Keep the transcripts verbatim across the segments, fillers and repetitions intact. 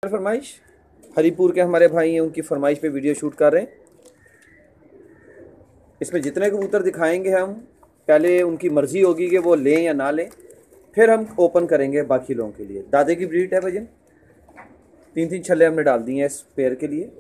फरमाइश हरीपुर के हमारे भाई हैं, उनकी फरमाइश पे वीडियो शूट कर रहे हैं। इसमें जितने कबूतर दिखाएंगे हम, पहले उनकी मर्ज़ी होगी कि वो लें या ना लें, फिर हम ओपन करेंगे बाकी लोगों के लिए। दादे की ब्रीड है भजन, तीन तीन छल्ले हमने डाल दिए हैं इस पेयर के लिए।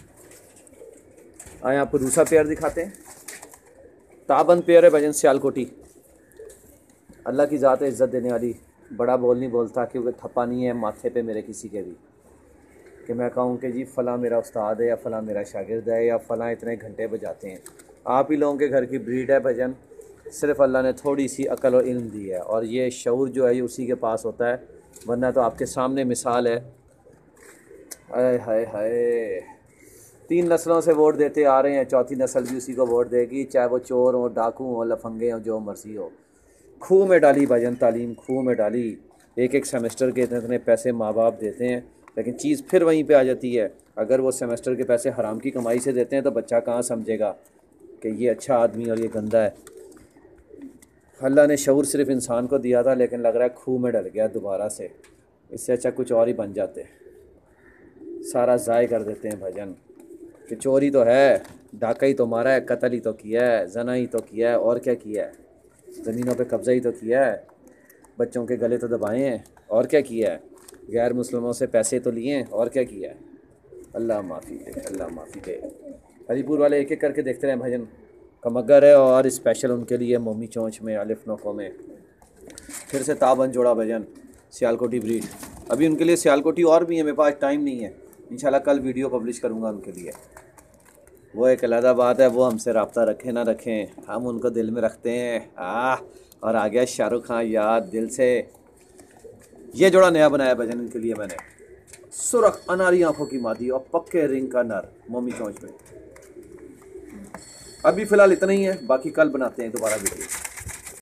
आए आपको दूसरा पेयर दिखाते हैं। ताबंद पेयर है भजन, सियालकोटी। अल्लाह की ज़ात है इज़्ज़त देने वाली। बड़ा बोल नहीं बोलता क्योंकि थप्पा नहीं है माथे पे मेरे किसी के भी कि मैं कहूँ कि जी फ़लाँ मेरा उस्ताद है या फ़लाँ मेरा शागिर्द है या फ़लाँ इतने घंटे बजाते हैं। आप ही लोगों के घर की ब्रीड है भजन। सिर्फ अल्लाह ने थोड़ी सी अकल और इल्म दी है और ये शऊर जो है ये उसी के पास होता है, वरना तो आपके सामने मिसाल है। हाय हाय हाय, तीन नस्लों से वोट देते आ रहे हैं, चौथी नस्ल भी उसी को वोट देगी, चाहे वो चोर हो, डाकू हो, लफंगे हो, जो मर्जी हो। खूह में डाली भजन तालीम, खूह में डाली। एक एक सेमेस्टर के इतने इतने पैसे माँ बाप देते हैं, लेकिन चीज़ फिर वहीं पे आ जाती है। अगर वो सेमेस्टर के पैसे हराम की कमाई से देते हैं तो बच्चा कहाँ समझेगा कि ये अच्छा आदमी और ये गंदा है। अल्लाह ने शऊर सिर्फ इंसान को दिया था, लेकिन लग रहा है खूह में डल गया दोबारा से। इससे अच्छा कुछ और ही बन जाते, सारा ज़ाय कर देते हैं भजन कि चोरी तो है, डाका ही तो मारा है, कत्ल ही तो किया है, जना ही तो किया है, और क्या किया है, ज़मीनों पे कब्ज़ा ही तो किया है, बच्चों के गले तो दबाए हैं, और क्या किया है, गैर मुस्लिमों से पैसे तो लिए हैं, और क्या किया है। अल्लाह माफ़ी दे, अल्लाह माफ़ी दे। हरीपुर वाले एक एक करके देखते रहे भजन। कमगर है और स्पेशल उनके लिए मोमी चोंच में अलिफ नोकों में फिर से ताबंद जोड़ा भजन, सियालकोटी ब्रीड। अभी उनके लिए सियालकोटी और भी है, मेरे पास टाइम नहीं है। इंशाल्लाह कल वीडियो पब्लिश करूँगा उनके लिए। वो एक अलग बात है, वो हमसे रब्ता रखें ना रखें, हम उनको दिल में रखते हैं। आ और आ गया शाहरुख खान याद दिल से। ये जोड़ा नया बनाया भजन इनके लिए मैंने, सुरख अनारी आंखों की मादी और पक्के रिंग का नर मोमी चोंच में। अभी फ़िलहाल इतना ही है, बाकी कल बनाते हैं दोबारा वीडियो।